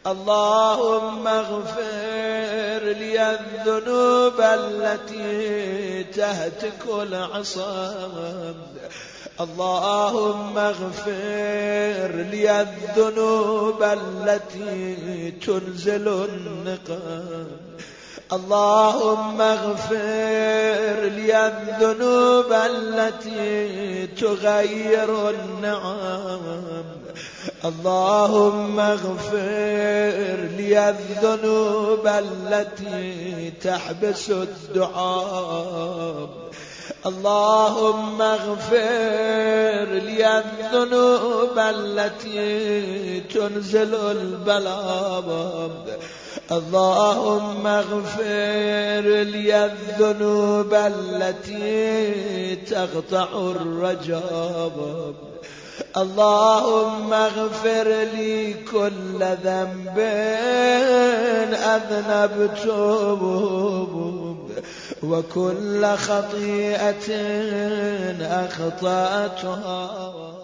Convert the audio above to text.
اللهم اغفر لي الذنوب التي تهتك العصام. اللهم اغفر لي الذنوب التي تنزل النقام. اللهم اغفر لي الذنوب التي تغير النعم. اللهم اغفر لي الذنوب التي تحبس الدعاء. اللهم اغفر لي الذنوب التي تنزل البلاء. اللهم اغفر لي الذنوب التي تقطع الرجاء. اللهم اغفر لي كل ذنب أذنبته وكل خطيئة أخطأتها.